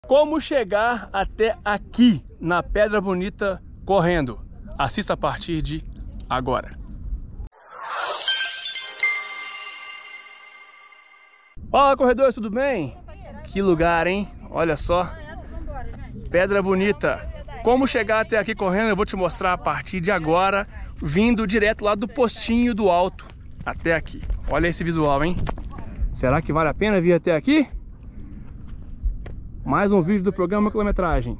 Como chegar até aqui na Pedra Bonita correndo? Assista a partir de agora. Fala, corredores, tudo bem? Que lugar, hein? Olha só. Pedra Bonita. Como chegar até aqui correndo, eu vou te mostrar a partir de agora, vindo direto lá do postinho do alto até aqui. Olha esse visual, hein? Será que vale a pena vir até aqui? Mais um vídeo do programa Quilometragem.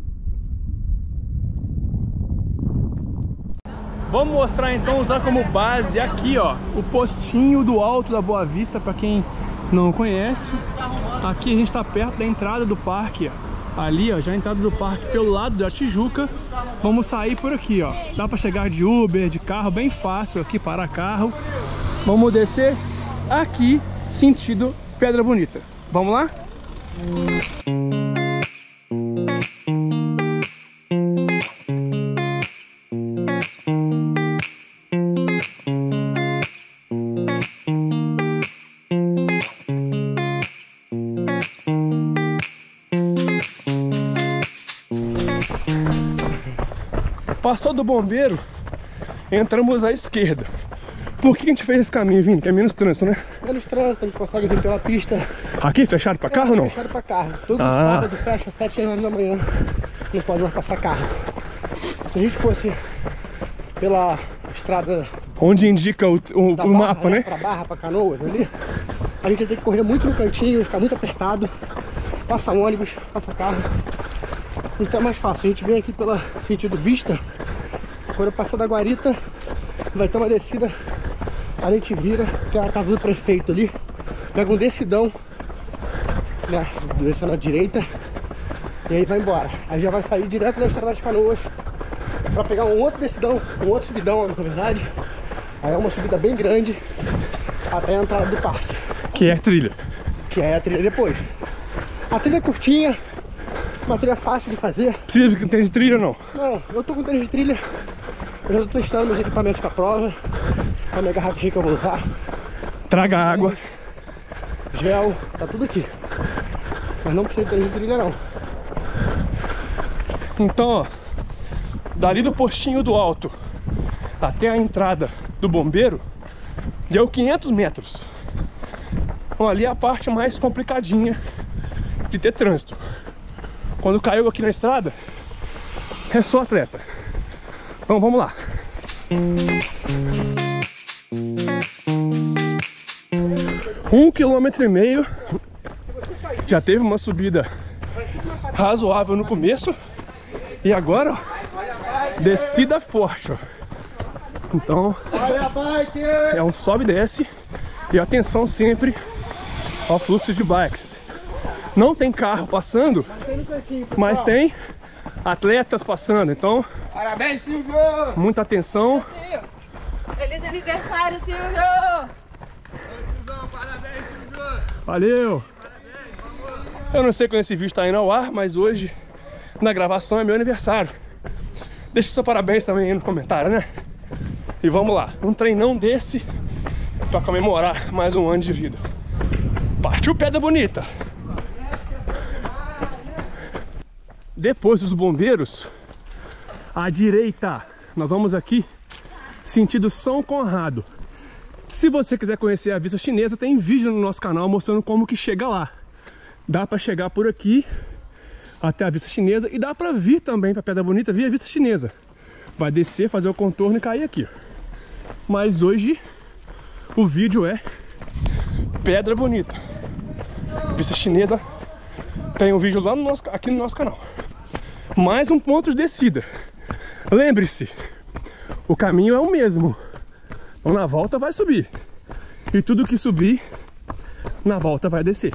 Vamos mostrar então, usar como base aqui, ó, o postinho do alto da Boa Vista, para quem não conhece. Aqui a gente está perto da entrada do parque, ó. Ali, ó, já a entrada do parque pelo lado da Tijuca. Vamos sair por aqui, ó. Dá para chegar de Uber, de carro, bem fácil aqui, para carro. Vamos descer aqui, sentido Pedra Bonita. Vamos lá? Passou do bombeiro, entramos à esquerda. Por que a gente fez esse caminho, Vini? Que é menos trânsito, né? Menos trânsito, a gente consegue vir pela pista. Aqui, fechado pra carro ou não? Fechado pra carro. Todo sábado fecha às 7 horas da manhã. Não pode mais passar carro. Se a gente fosse pela estrada... Onde indica o mapa, né? Pra Barra, pra Canoas, ali. A gente ia ter que correr muito no cantinho, ficar muito apertado. Passa ônibus, passa carro. Então é mais fácil. A gente vem aqui pelo sentido Vista. Quando passar da Guarita, vai ter uma descida. A gente vira, que é a casa do prefeito ali. Pega um descidão, né? Descendo à direita. E aí vai embora. Aí já vai sair direto da estrada das Canoas pra pegar um outro descidão, um outro subidão, na verdade. Aí é uma subida bem grande até a entrada do parque. Que é a trilha. Que é a trilha depois. A trilha é curtinha, uma trilha fácil de fazer. Precisa de tênis de trilha ou não? Não, eu tô com tênis de trilha. Eu já tô testando meus equipamentos pra prova. A minha garrafinha que eu vou usar. Traga água. Gel, tá tudo aqui. Mas não precisa de tênis de trilha não. Então, ó, dali do postinho do alto até a entrada do bombeiro deu 500 metros. Então ali é a parte mais complicadinha de ter trânsito. Quando caiu aqui na estrada, é só atleta. Então vamos lá. 1,5 km. Já teve uma subida razoável no começo. E agora, ó, descida forte, ó. Então é um sobe e desce. E atenção sempre ao fluxo de bikes. Não tem carro passando, mas tem atletas passando, então... Parabéns, Silvio! Muita atenção. Feliz aniversário, Silvio! Parabéns, Silvio! Valeu! Eu não sei quando esse vídeo está indo ao ar, mas hoje, na gravação, é meu aniversário. Deixa seu parabéns também aí no comentário, né? E vamos lá, um treinão desse para comemorar mais um ano de vida. Partiu Pedra Bonita! Depois dos bombeiros, à direita, nós vamos aqui, sentido São Conrado. Se você quiser conhecer a Vista Chinesa, tem vídeo no nosso canal mostrando como que chega lá. Dá para chegar por aqui até a Vista Chinesa e dá para vir também para Pedra Bonita via Vista Chinesa. Vai descer, fazer o contorno e cair aqui. Mas hoje o vídeo é Pedra Bonita. Vista Chinesa tem um vídeo lá aqui no nosso canal. Mais um ponto de descida. Lembre-se, o caminho é o mesmo. Então na volta vai subir. E tudo que subir, na volta vai descer.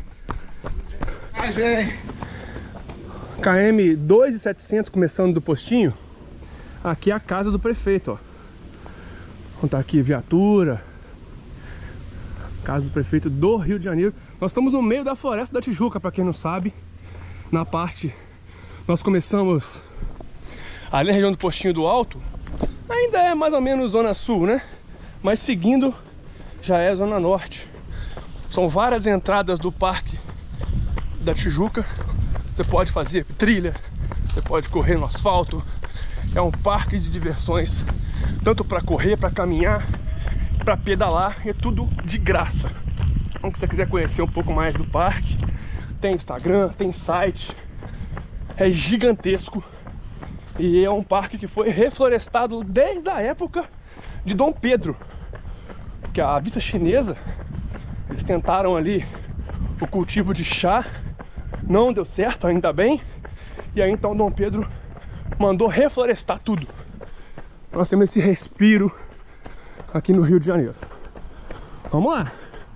KM 2.700, começando do postinho. Aqui é a casa do prefeito, ó. Então tá aqui viatura. Casa do prefeito do Rio de Janeiro. Nós estamos no meio da Floresta da Tijuca, para quem não sabe. Na parte... Nós começamos ali na região do postinho do alto. Ainda é mais ou menos zona sul, né? Mas seguindo já é zona norte. São várias entradas do parque da Tijuca. Você pode fazer trilha, você pode correr no asfalto. É um parque de diversões, tanto para correr, para caminhar, para pedalar, é tudo de graça. Então, se você quiser conhecer um pouco mais do parque, tem Instagram, tem site, é gigantesco. E é um parque que foi reflorestado desde a época de Dom Pedro, porque a vista chinesa, eles tentaram ali o cultivo de chá, não deu certo, ainda bem. E aí então Dom Pedro mandou reflorestar tudo. Nós temos esse respiro aqui no Rio de Janeiro. Vamos lá.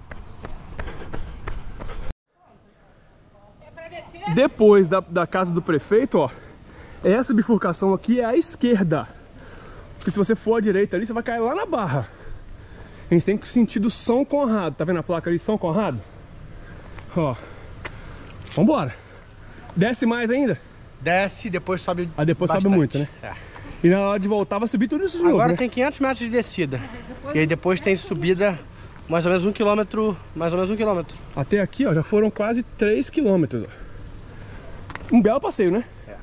Depois da casa do prefeito, ó, essa bifurcação aqui é à esquerda. Porque se você for à direita ali, você vai cair lá na Barra. A gente tem que sentir do São Conrado. Tá vendo a placa ali, São Conrado? Ó. Vambora. Desce mais ainda? Desce, depois sobe. Ah, depois bastante. sobe muito, né? É. E na hora de voltar vai subir tudo isso de novo, Agora né? tem 500 metros de descida. E aí depois tem subida mais ou menos 1 quilômetro. Mais ou menos 1 quilômetro. Até aqui, ó, já foram quase 3 quilômetros, ó. Um belo passeio, né? É.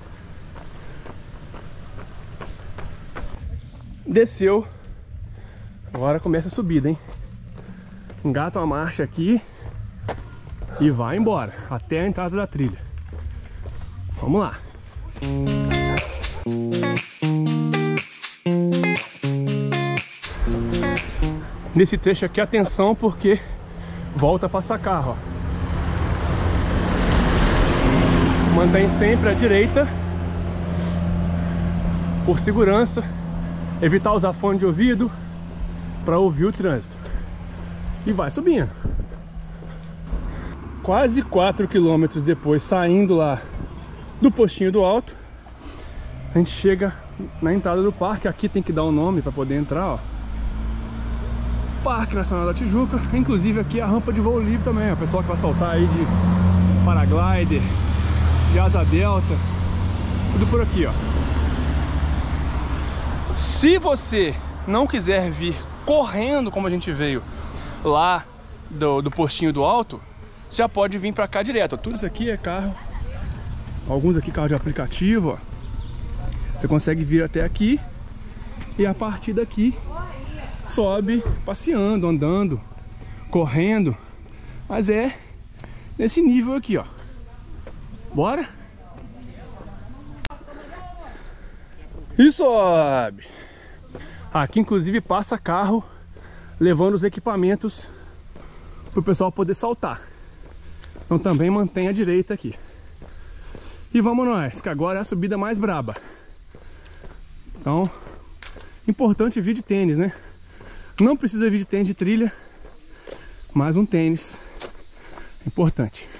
Desceu. Agora começa a subida, hein? Engata uma marcha aqui e vai embora até a entrada da trilha. Vamos lá. Nesse trecho aqui, atenção, porque volta a passar carro, ó. Mantém sempre à direita, por segurança, evitar usar fone de ouvido para ouvir o trânsito. E vai subindo. Quase 4 quilômetros depois, saindo lá do postinho do alto, a gente chega na entrada do parque. Aqui tem que dar um nome para poder entrar, ó. Parque Nacional da Tijuca. Inclusive aqui a rampa de voo livre também, ó. O pessoal que vai saltar aí de paraglider, de asa delta, tudo por aqui, ó. Se você não quiser vir correndo como a gente veio lá do postinho do alto, já pode vir pra cá direto. Tudo isso aqui é carro, alguns aqui carro de aplicativo, ó. Você consegue vir até aqui e a partir daqui sobe passeando, andando, correndo, mas é nesse nível aqui, ó. Bora? E sobe. Aqui inclusive passa carro levando os equipamentos para o pessoal poder saltar. Então também mantém a direita aqui. E vamos nós, que agora é a subida mais braba. Então, importante vir de tênis, né? Não precisa vir de tênis de trilha, mas um tênis é importante.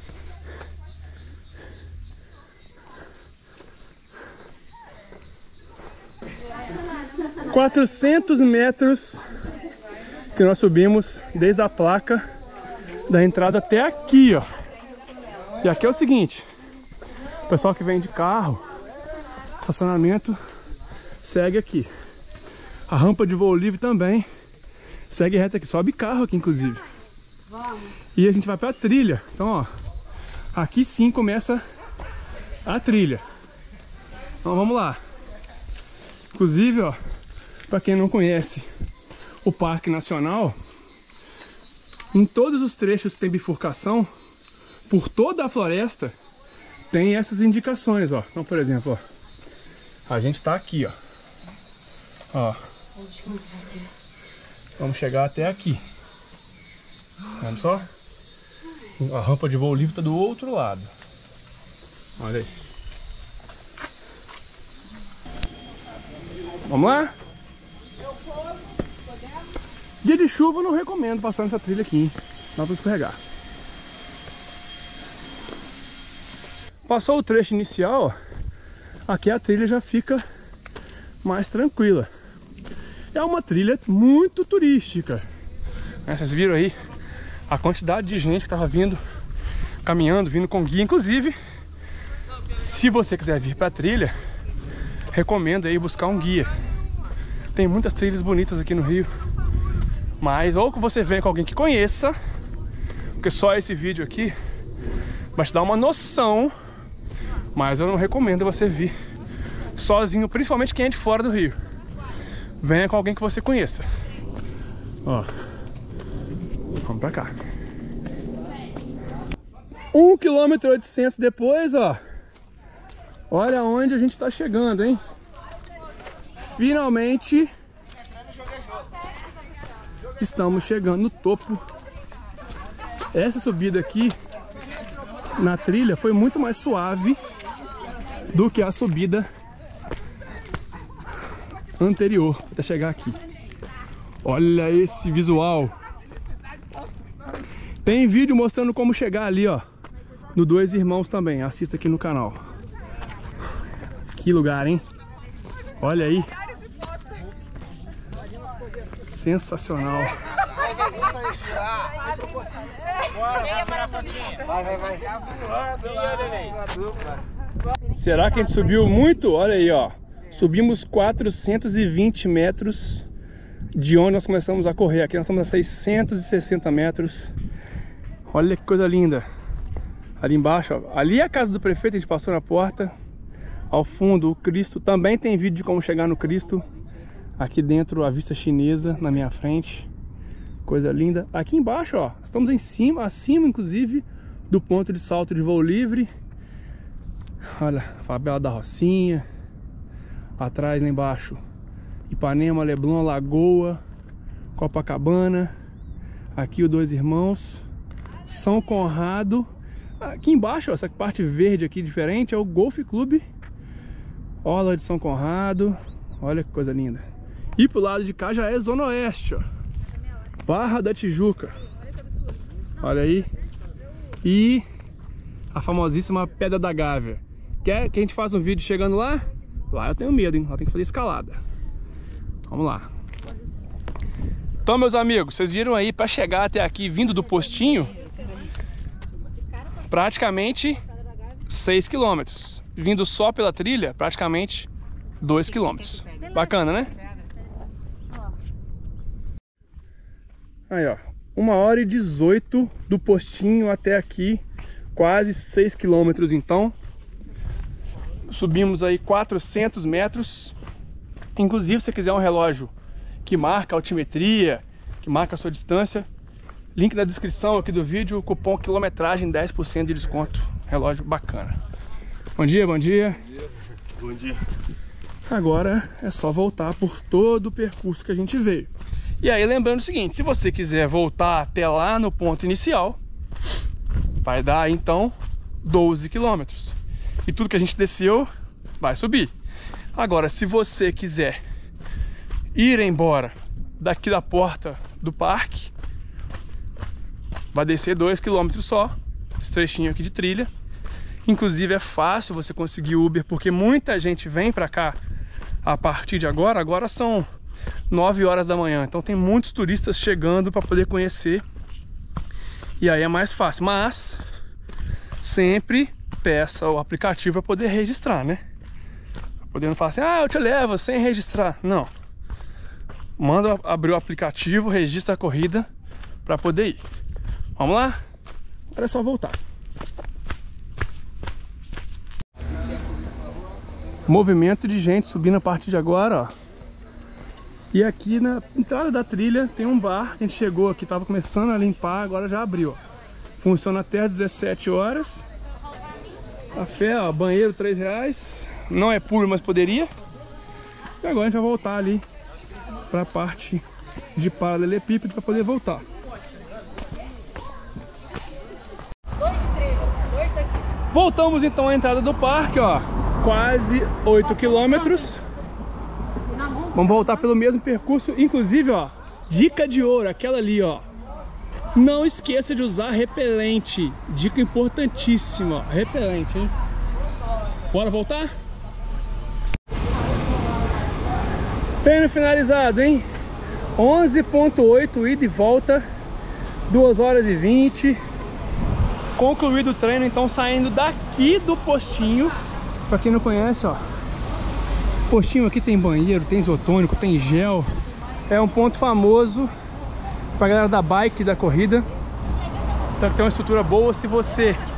400 metros que nós subimos desde a placa da entrada até aqui, ó. E aqui é o seguinte, o pessoal que vem de carro, estacionamento segue aqui. A rampa de voo livre também segue reto aqui, sobe carro aqui inclusive. E a gente vai pra trilha. Então, ó, aqui sim começa a trilha. Então vamos lá. Inclusive, ó, para quem não conhece o Parque Nacional, em todos os trechos que tem bifurcação, por toda a floresta, tem essas indicações, ó. Então, por exemplo, ó, a gente tá aqui, ó. Ó. Vamos chegar até aqui. Olha só. A rampa de voo livre tá do outro lado. Olha aí. Vamos lá? Dia de chuva eu não recomendo passar nessa trilha aqui, hein? Dá pra escorregar. Passou o trecho inicial, ó, aqui a trilha já fica mais tranquila. É uma trilha muito turística. Vocês viram aí a quantidade de gente que tava vindo, caminhando, vindo com guia. Inclusive, se você quiser vir pra trilha, recomendo aí buscar um guia. Tem muitas trilhas bonitas aqui no Rio, mas ou que você venha com alguém que conheça, porque só esse vídeo aqui Vai te dar uma noção, mas eu não recomendo você vir sozinho, principalmente quem é de fora do Rio. Venha com alguém que você conheça. Ó, vamos pra cá. 1,8 km depois, ó. Olha onde a gente tá chegando, hein? Finalmente estamos chegando no topo. Essa subida aqui na trilha foi muito mais suave do que a subida anterior até chegar aqui. Olha esse visual. Tem vídeo mostrando como chegar ali, ó, no Dois Irmãos também. Assista aqui no canal. Que lugar, hein? Olha aí. Sensacional. Será que a gente subiu muito? Olha aí, ó. Subimos 420 metros de onde nós começamos a correr. Aqui nós estamos a 660 metros. Olha que coisa linda. Ali embaixo, ó. Ali é a casa do prefeito, a gente passou na porta. Ao fundo, o Cristo. Também tem vídeo de como chegar no Cristo. Aqui dentro, a vista chinesa na minha frente. Coisa linda. Aqui embaixo, ó, estamos em cima, acima inclusive do ponto de salto de voo livre. Olha, a favela da Rocinha. Atrás, lá embaixo, Ipanema, Leblon, Lagoa, Copacabana. Aqui o Dois Irmãos, São Conrado. Aqui embaixo, ó, essa parte verde aqui diferente é o Golf Clube Orla de São Conrado. Olha que coisa linda. E pro lado de cá já é Zona Oeste, ó, Barra da Tijuca. Olha aí. E a famosíssima Pedra da Gávea. Quer que a gente faça um vídeo chegando lá? Lá eu tenho medo, hein? Lá tem que fazer escalada. Vamos lá. Então, meus amigos, vocês viram aí, para chegar até aqui, vindo do postinho, praticamente 6 km. Vindo só pela trilha, praticamente 2 km. Bacana, né? Aí, ó. 1h18 do postinho até aqui. Quase 6 km, então. Subimos aí 400 metros. Inclusive, se você quiser um relógio que marca a altimetria, que marca a sua distância, link na descrição aqui do vídeo, cupom quilometragem, 10% de desconto. Relógio bacana. Bom dia, bom dia. Bom dia. Agora é só voltar por todo o percurso que a gente veio. E aí, lembrando o seguinte, se você quiser voltar até lá no ponto inicial, vai dar então 12 km. E tudo que a gente desceu vai subir. Agora, se você quiser ir embora daqui da porta do parque, vai descer 2 km só, esse trechinho aqui de trilha. Inclusive é fácil você conseguir Uber, porque muita gente vem pra cá a partir de agora. Agora são 9 horas da manhã, então tem muitos turistas chegando para poder conhecer. E aí é mais fácil, mas sempre peça o aplicativo para poder registrar, né? Podendo falar assim, ah, eu te levo sem registrar. Não. Manda abrir o aplicativo, registra a corrida para poder ir. Vamos lá? Agora é só voltar. Movimento de gente subindo a partir de agora, ó. E aqui na entrada da trilha tem um bar que a gente chegou aqui, tava começando a limpar, agora já abriu, ó. Funciona até às 17 horas. Café, ó, banheiro R$3. Não é puro, mas poderia. E agora a gente vai voltar ali para a parte de paralelepípedo para poder voltar. Voltamos então à entrada do parque, ó. Quase 8 km. Vamos voltar pelo mesmo percurso. Inclusive, ó, dica de ouro, aquela ali, ó. Não esqueça de usar repelente. Dica importantíssima, ó. Repelente, hein? Bora voltar? Treino finalizado, hein? 11.8 ida e volta, 2h20. Concluído o treino, então saindo daqui do postinho. Pra quem não conhece, ó, postinho aqui tem banheiro, tem isotônico, tem gel. É um ponto famoso pra galera da bike, da corrida. Então tem uma estrutura boa. Se você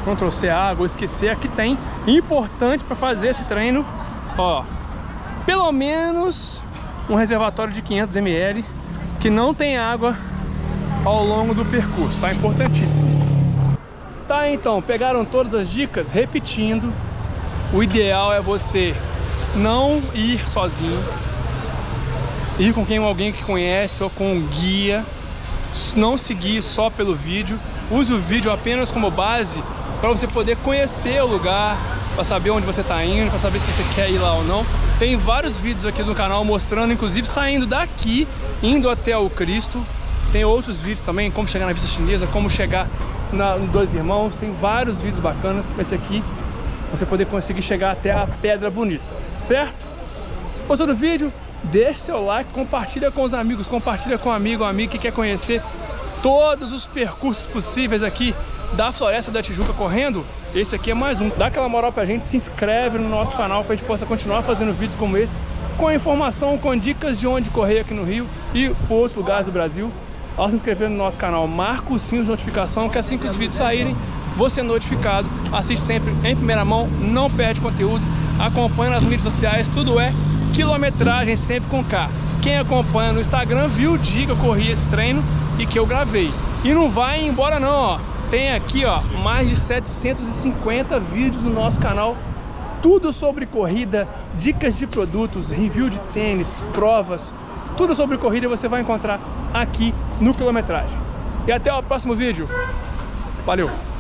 não trouxer água ou esquecer, aqui tem. Importante para fazer esse treino, ó, pelo menos um reservatório de 500 ml que não tem água ao longo do percurso, tá? Importantíssimo. Tá, então, pegaram todas as dicas? Repetindo, o ideal é você não ir sozinho, ir com alguém que conhece ou com um guia, não seguir só pelo vídeo, use o vídeo apenas como base para você poder conhecer o lugar, para saber onde você está indo, para saber se você quer ir lá ou não. Tem vários vídeos aqui no canal mostrando, inclusive saindo daqui, indo até o Cristo. Tem outros vídeos também, como chegar na Vista Chinesa, como chegar no Dois Irmãos. Tem vários vídeos bacanas. Esse aqui, você poder conseguir chegar até a Pedra Bonita, certo? Gostou do vídeo? Deixe seu like, compartilha com os amigos, compartilha com um amigo ou amiga que quer conhecer todos os percursos possíveis aqui da Floresta da Tijuca correndo. Esse aqui é mais um. Dá aquela moral pra gente, se inscreve no nosso canal para a gente possa continuar fazendo vídeos como esse, com informação, com dicas de onde correr aqui no Rio e por outros lugares do Brasil. Ao se inscrever no nosso canal, marca o sininho de notificação, que assim que os vídeos saírem, você é notificado. Assiste sempre em primeira mão, não perde conteúdo, acompanha nas mídias sociais, tudo é quilometragem sempre com K. Quem acompanha no Instagram viu o dia que eu corri esse treino e que eu gravei. E não vai embora não, ó. Tem aqui, ó, mais de 750 vídeos no nosso canal, tudo sobre corrida, dicas de produtos, review de tênis, provas, tudo sobre corrida você vai encontrar aqui no Quilometragem. E até o próximo vídeo. Valeu!